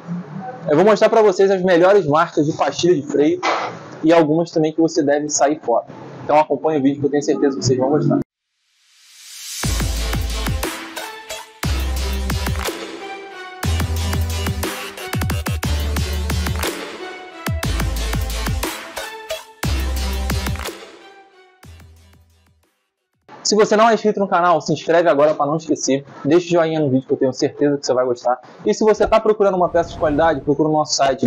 Eu vou mostrar para vocês as melhores marcas de pastilha de freio e algumas também que você deve sair fora. Então acompanhe o vídeo que eu tenho certeza que vocês vão gostar. Se você não é inscrito no canal, se inscreve agora para não esquecer. Deixa o joinha no vídeo que eu tenho certeza que você vai gostar. E se você está procurando uma peça de qualidade, procura no nosso site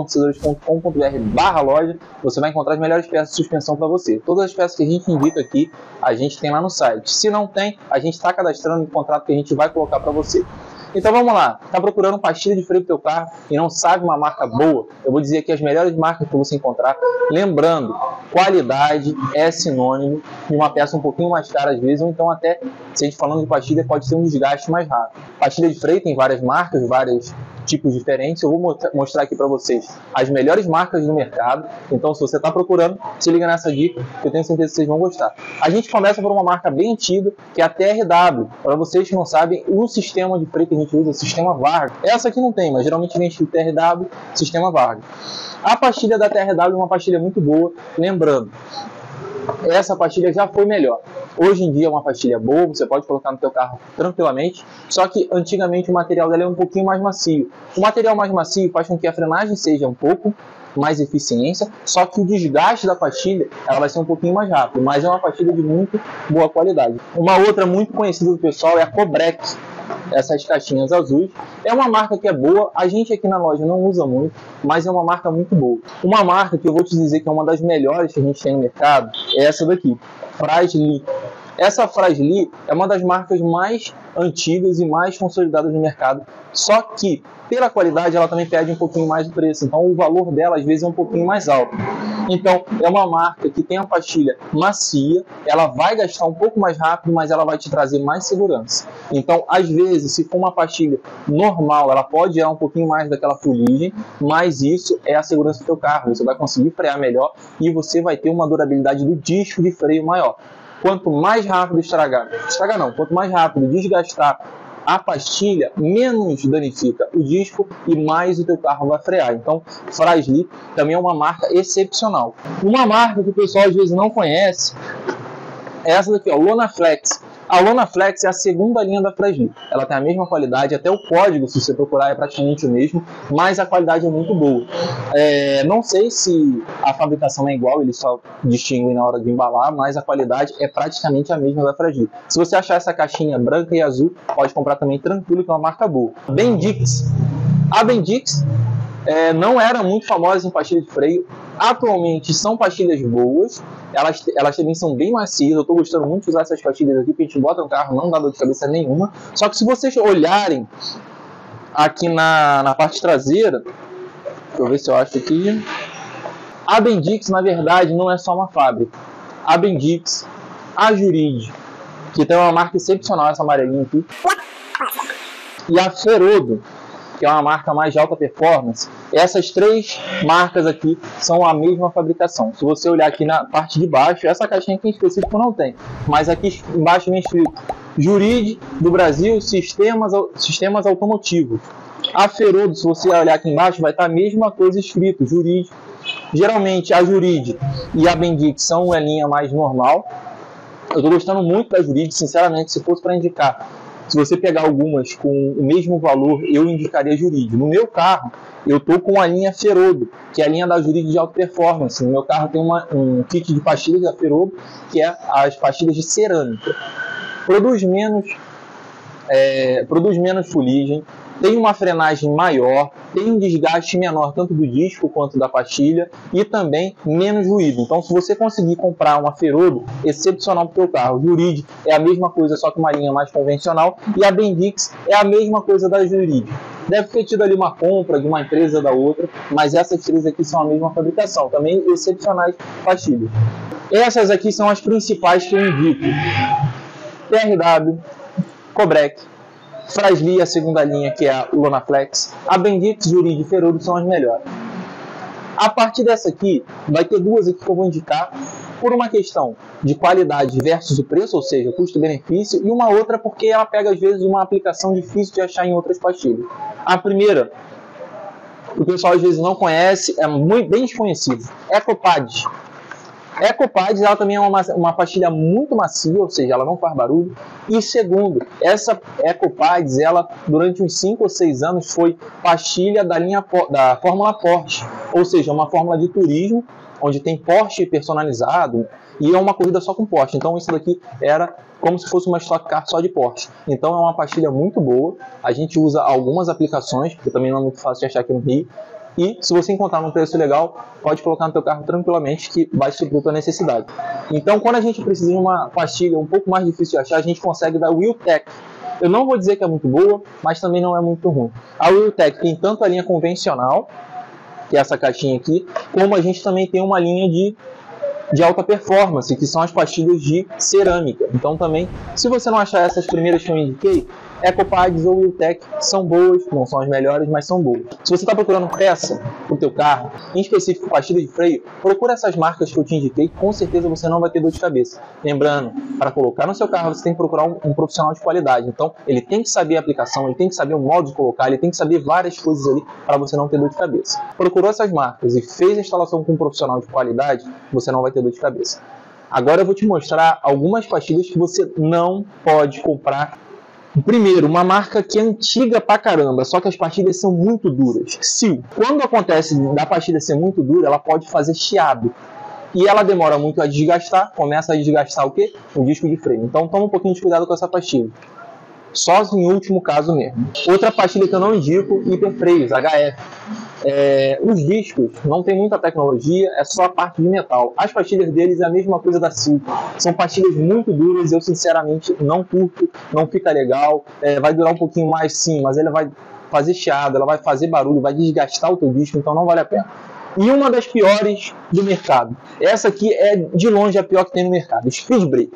gaúchoamortecedores.com.br/loja. Você vai encontrar as melhores peças de suspensão para você. Todas as peças que a gente indica aqui, a gente tem lá no site. Se não tem, a gente está cadastrando em contrato que a gente vai colocar para você. Então vamos lá, está procurando pastilha de freio para o teu carro e não sabe uma marca boa? Eu vou dizer aqui as melhores marcas para você encontrar. Lembrando, qualidade é sinônimo de uma peça um pouquinho mais cara às vezes, ou então até, se a gente falando de pastilha, pode ter um desgaste mais rápido. Pastilha de freio tem várias marcas, vários tipos diferentes. Eu vou mostrar aqui para vocês as melhores marcas do mercado. Então se você está procurando, se liga nessa dica que eu tenho certeza que vocês vão gostar. A gente começa por uma marca bem antiga, que é a TRW. Para vocês que não sabem, o sistema de freio que a gente usa é o sistema Vargas. Essa aqui não tem, mas geralmente vem escrito TRW, sistema Vargas. A pastilha da TRW é uma pastilha muito boa. Lembrando, essa pastilha já foi melhor. Hoje em dia é uma pastilha boa, você pode colocar no seu carro tranquilamente, só que antigamente o material dela é um pouquinho mais macio. O material mais macio faz com que a frenagem seja um pouco mais eficiência, só que o desgaste da pastilha ela vai ser um pouquinho mais rápido, mas é uma pastilha de muito boa qualidade. Uma outra muito conhecida do pessoal é a Cobrec. Essas caixinhas azuis. É uma marca que é boa, a gente aqui na loja não usa muito, mas é uma marca muito boa. Uma marca que eu vou te dizer que é uma das melhores que a gente tem no mercado é essa daqui, Frasli. Essa Frasli é uma das marcas mais antigas e mais consolidadas no mercado, só que pela qualidade ela também pede um pouquinho mais de preço, então o valor dela às vezes é um pouquinho mais alto. Então é uma marca que tem a pastilha macia, ela vai gastar um pouco mais rápido, mas ela vai te trazer mais segurança. Então às vezes, se for uma pastilha normal, ela pode gerar um pouquinho mais daquela fuligem, mas isso é a segurança do teu carro, você vai conseguir frear melhor e você vai ter uma durabilidade do disco de freio maior. Quanto mais rápido quanto mais rápido desgastar a pastilha, menos danifica o disco e mais o teu carro vai frear. Então, Frasli também é uma marca excepcional. Uma marca que o pessoal às vezes não conhece é essa daqui, ó, Lonaflex. A Lonaflex é a segunda linha da Frasli. Ela tem a mesma qualidade, até o código, se você procurar, é praticamente o mesmo, mas a qualidade é muito boa. Não sei se a fabricação é igual, eles só distinguem na hora de embalar, mas a qualidade é praticamente a mesma da Frasli. Se você achar essa caixinha branca e azul, pode comprar também tranquilo, que é uma marca boa. Bendix. A Bendix não era muito famosa em pastilha de freio. Atualmente são pastilhas boas, elas também são bem macias. Eu estou gostando muito de usar essas pastilhas aqui, porque a gente bota no carro, não dá dor de cabeça nenhuma. Só que se vocês olharem aqui na parte traseira, deixa eu ver se eu acho aqui, a Bendix na verdade não é só uma fábrica. A Bendix, a Jurid, que tem uma marca excepcional, essa amarelinha aqui, e a Ferodo, que é uma marca mais de alta performance. Essas três marcas aqui são a mesma fabricação. Se você olhar aqui na parte de baixo, essa caixinha aqui em específico não tem, mas aqui embaixo vem escrito Jurid do Brasil, sistemas automotivos. A Ferodo, se você olhar aqui embaixo, vai estar a mesma coisa escrito, Jurid. Geralmente a Jurid e a Bendix são a linha mais normal. Eu estou gostando muito da Jurid, sinceramente, se fosse para indicar, se você pegar algumas com o mesmo valor, eu indicaria a Jurid. No meu carro, eu estou com a linha Ferodo, que é a linha da Jurid de alta performance. No meu carro tem um kit de pastilhas da Ferodo, que é as pastilhas de cerâmica. Produz menos fuligem, tem uma frenagem maior, tem um desgaste menor tanto do disco quanto da pastilha e também menos ruído. Então, se você conseguir comprar uma Ferodo, excepcional para o seu carro. Jurid é a mesma coisa, só que uma linha mais convencional, e a Bendix é a mesma coisa da Jurid. Deve ter tido ali uma compra de uma empresa da outra, mas essas três aqui são a mesma fabricação, também excepcionais pastilhas. Essas aqui são as principais que eu indico: TRW, Cobrec, Frasli, a segunda linha, que é a Lonaflex, a Bendix, Jurid e Ferodo são as melhores. A partir dessa aqui, vai ter duas aqui que eu vou indicar por uma questão de qualidade versus o preço, ou seja, custo-benefício, e uma outra porque ela pega às vezes uma aplicação difícil de achar em outras pastilhas. A primeira o pessoal às vezes não conhece, é muito bem desconhecido. Ecopad. Ecopad, ela também é uma pastilha muito macia, ou seja, ela não faz barulho. E segundo, essa Ecopad, ela durante uns 5 ou 6 anos foi pastilha da linha da Fórmula Porsche, ou seja, uma fórmula de turismo, onde tem Porsche personalizado, e é uma corrida só com Porsche. Então isso daqui era como se fosse uma Stock Car só de Porsche. Então é uma pastilha muito boa, a gente usa algumas aplicações, porque também não é muito fácil de achar aqui no Rio, e se você encontrar num preço legal, pode colocar no teu carro tranquilamente, que vai suprir a tua necessidade. Então quando a gente precisa de uma pastilha um pouco mais difícil de achar, a gente consegue da Wheeltech. Eu não vou dizer que é muito boa, mas também não é muito ruim. A Wheeltech tem tanto a linha convencional, que é essa caixinha aqui, como a gente também tem uma linha de alta performance, que são as pastilhas de cerâmica. Então também, se você não achar essas primeiras que eu indiquei, Ecopads ou Wheeltech são boas, não são as melhores, mas são boas. Se você está procurando peça para o teu carro, em específico pastilha de freio, procura essas marcas que eu te indiquei, com certeza você não vai ter dor de cabeça. Lembrando, para colocar no seu carro você tem que procurar um profissional de qualidade, então ele tem que saber a aplicação, ele tem que saber o modo de colocar, ele tem que saber várias coisas ali para você não ter dor de cabeça. Procurou essas marcas e fez a instalação com um profissional de qualidade, você não vai ter dor de cabeça. Agora eu vou te mostrar algumas pastilhas que você não pode comprar. Primeiro, uma marca que é antiga pra caramba, só que as pastilhas são muito duras. Sil. Quando acontece da pastilha ser muito dura, ela pode fazer chiado. E ela demora muito a desgastar, começa a desgastar o quê? O disco de freio. Então toma um pouquinho de cuidado com essa pastilha. Só em último caso mesmo. Outra pastilha que eu não indico, Hiperfreios, HF. Os discos não tem muita tecnologia, é só a parte de metal. As pastilhas deles é a mesma coisa da Sil. São pastilhas muito duras, eu sinceramente não curto, não fica legal. Vai durar um pouquinho mais sim, mas ela vai fazer chiado, ela vai fazer barulho, vai desgastar o teu disco, então não vale a pena. E uma das piores do mercado. Essa aqui é de longe a pior que tem no mercado, Speed Brake.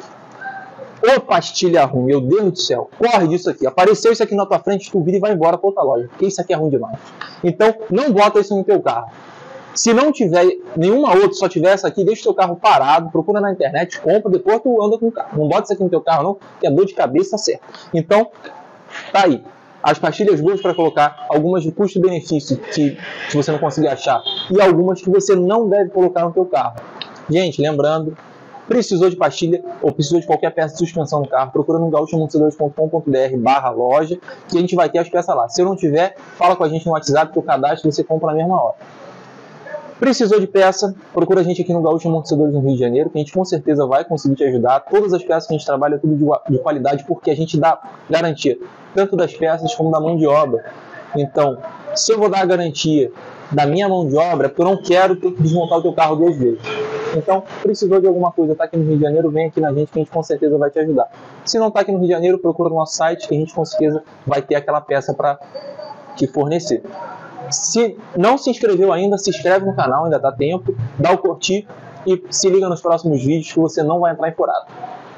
Ô pastilha ruim, meu Deus do céu, corre disso aqui. Apareceu isso aqui na tua frente, tu vira e vai embora pra outra loja, porque isso aqui é ruim demais. Então, não bota isso no teu carro. Se não tiver nenhuma outra, só tiver essa aqui, deixa o teu carro parado, procura na internet, compra, depois tu anda com o carro. Não bota isso aqui no teu carro não, que é dor de cabeça certa. Então, tá aí. As pastilhas boas para colocar, algumas de custo-benefício que você não conseguir achar, e algumas que você não deve colocar no teu carro. Gente, lembrando, precisou de pastilha ou precisou de qualquer peça de suspensão no carro, procura no gaúchoamortecedores.com.br/loja, que a gente vai ter as peças lá. Se eu não tiver, fala com a gente no WhatsApp, que o cadastro você compra na mesma hora. Precisou de peça, procura a gente aqui no Gaúcho Amortecedores no Rio de Janeiro, que a gente com certeza vai conseguir te ajudar. Todas as peças que a gente trabalha é tudo de qualidade, porque a gente dá garantia, tanto das peças como da mão de obra. Então, se eu vou dar a garantia da minha mão de obra, é porque eu não quero ter que desmontar o teu carro 2 vezes. Então, precisou de alguma coisa, está aqui no Rio de Janeiro, vem aqui na gente que a gente com certeza vai te ajudar. Se não está aqui no Rio de Janeiro, procura no nosso site que a gente com certeza vai ter aquela peça para te fornecer. Se não se inscreveu ainda, se inscreve no canal, ainda dá tempo, dá o curtir e se liga nos próximos vídeos que você não vai entrar em furado.